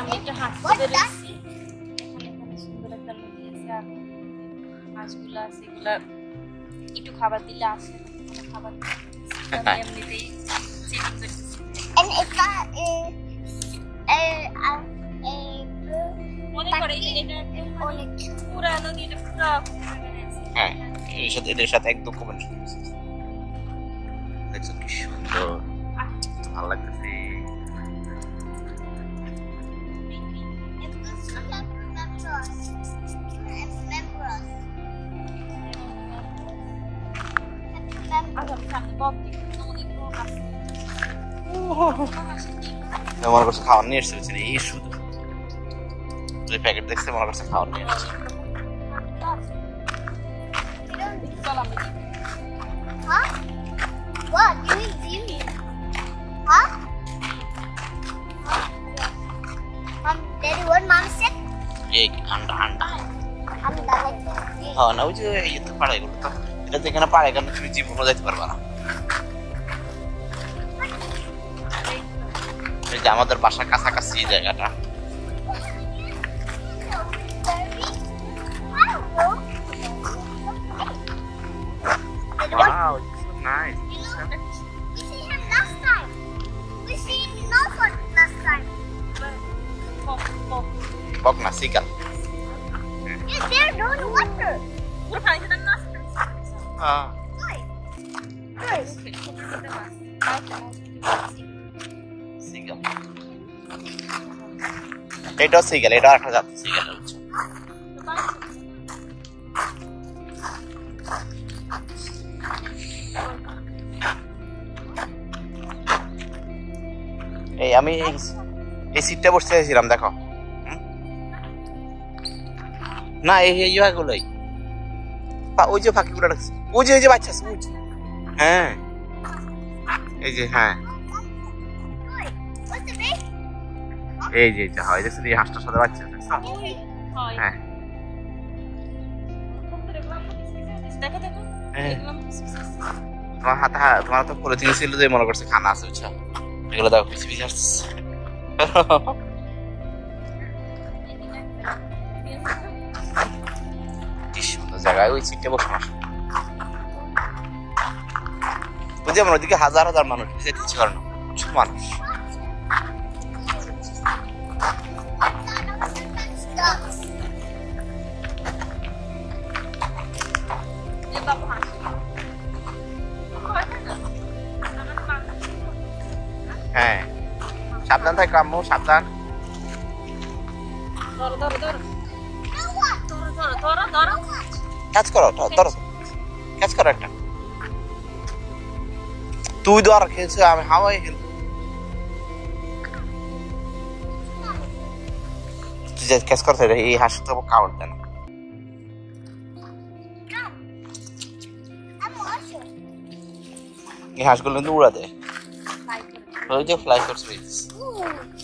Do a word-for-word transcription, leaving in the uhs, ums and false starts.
আমি একটা হাঁটতে বেরিয়েছি এখানে এখানে সুন্দর একটা নদী আছে আর মাছগুলো আছে এগুলা একটু খাবার দিলে আসে খাবার আমি এমনিতেই চিকেন করতেছি and it's a a a মনে করে এটা অনেক পুরো নদী এটা পুরো হ্যাঁ এর সাথে এর সাথে একদম কম্বিনেশন দেখছো কি সুন্দর ভালো লাগতেছে মনে করছে খাওয়ার নিয়ে এসছে এই শুধু যে প্যাকেট দেখছে মনে করছে খাওয়ার নিয়ে এসছে Huh? What? You mean Jimmy? Huh? Mom, Daddy, what Mom said? Egg, anda, anda. I'm done. হ্যাঁ না ওই যে এই তো পাড়াই গুলো তো এটা তো এখানে পাড়াই কারণ তুমি জীবনও যাইতে পারবা না এই যে আমাদের বাসার কাছাকাছি এই জায়গাটা Wow, it's so nice. We see him last time. We see him in Norfolk last time. Bok na seagull. Yes, they're doing water. পুরো পানিতে না আসছে Ah. Guys. Guys. Seagull. এটা seagull, এটা একটা জাত seagull হচ্ছে। এই আমি এই সিটটা বসে আছিলাম দেখো না এই ইয়াগুলোই ওই যে পাখিগুলো রাখছে ওই যে ওই যে বাচ্চা ওই যে হ্যাঁ এই যে হ্যাঁ এই যে যা হয় দেখছেন এই হাঁসটার সাথে বাচ্চা দেখছো হ্যাঁ তোমার হাতে তোমার তো পলিথিন ছিল যে মনে করছে খানা আছে বুঝছো এগুলো দেখো পিছিয়ে পিছিয়ে আসছে কি সুন্দর জায়গায় ওই সিটে বসে আসে বুঝছি আমার ওইদিকে হাজার হাজার মানুষ যেতে ইচ্ছে করে না প্রচুর মানুষ হ্যাঁ সাবধান থাক আম্মু সাবধান ধরো ধরো ধরো ধরো ধরো ধরো ক্যাচ করো ধরো ক্যাচ করো একটা তুই ধর খেলছে আমি হাওয়াই খেল তুই যে ক্যাচ করতে এই হাঁস তো কাউন্ট দেয় না এই হাঁসগুলো কিন্তু উড়া দেয় ওই যে ফ্লাই করছে